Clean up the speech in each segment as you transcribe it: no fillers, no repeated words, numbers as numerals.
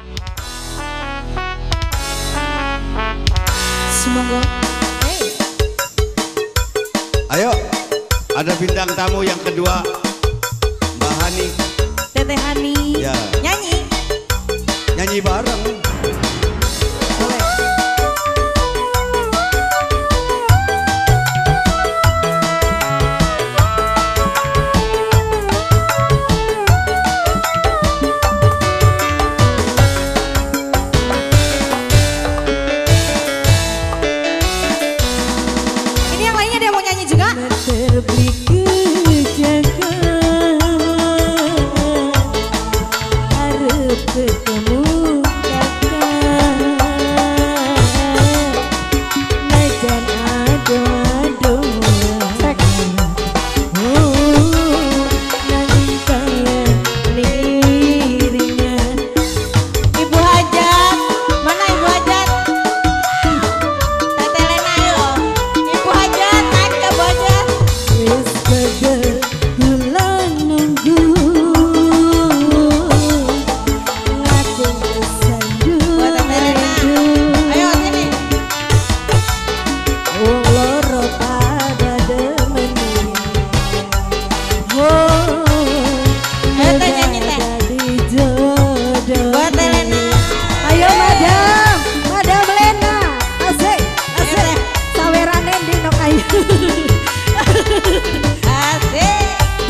Semoga. Ayo, ada bintang tamu yang kedua, Mbak Hani. Teteh Hani. Ya. Nyanyi. Nyanyi bareng. Ini yang lainnya dia mau nyanyi juga. Ibu Hajat, mana Ibu Hajat? Teteh Lena yuk. Ibu Hajat, naik ke Ibu Hajat. Buat Teteh Lena. Ayo sini. Ayo teh nyanyi teh. Buat Teteh Lena. Ayo madam, madam Lena, asik, asik, sawerane di nok ayu. Asik.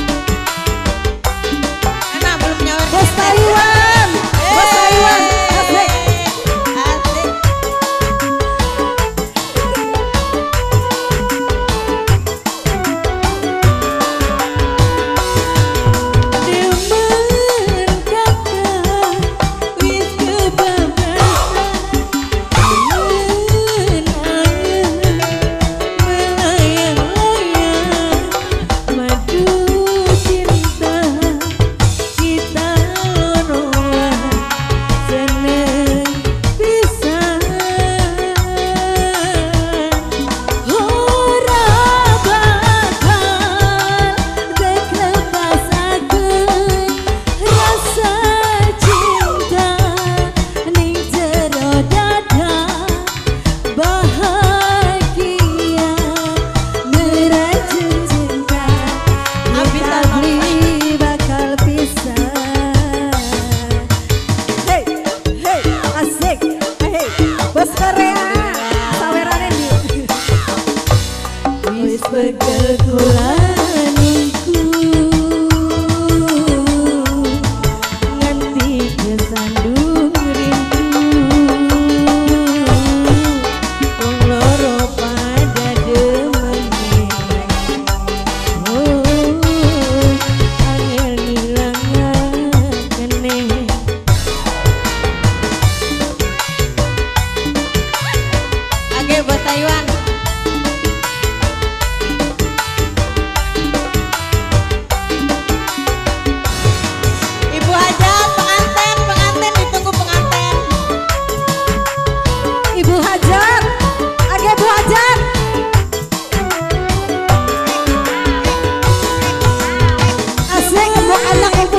Enak belum nyawer. Bos Taiwan, Bos Taiwan, asik. Asik. Bos Korea, sawerane di. Wis pegel kulaniku nganti kesandung rindu. Wong loro pada demeni. Angel ngilangakene. Oke buat Taiwan. Ibu Hajat, pengantin, pengantin ditunggu pengantin. Ibu Hajar, age Bu Hajar. Asik bu anak ibu.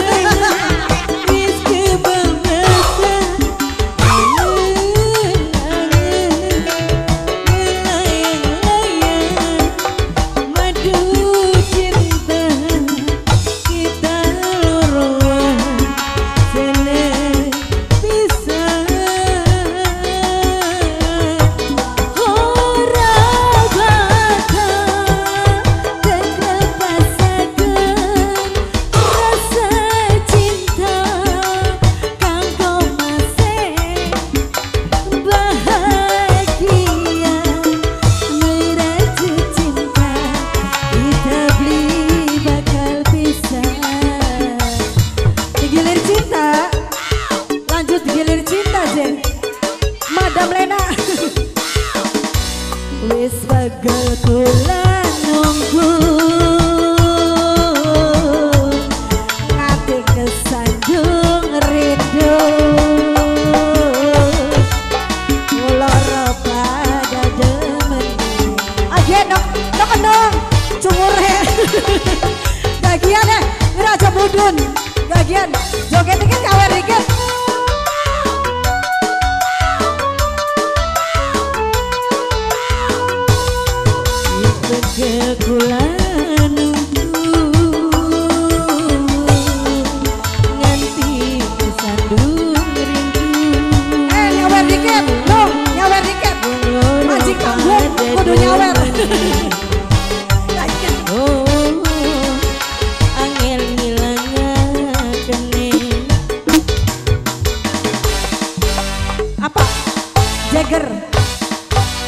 Madam Lena. Wis pegel kula nunggu ngati kesandung rindu. Lara pada demen. Aja nok kenong cumur he. Gagian Raja Budun. Gagian joget dikit kawer dikit. Jagger.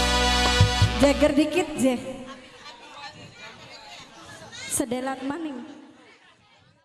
Jagger dikit je. Sedelat maning.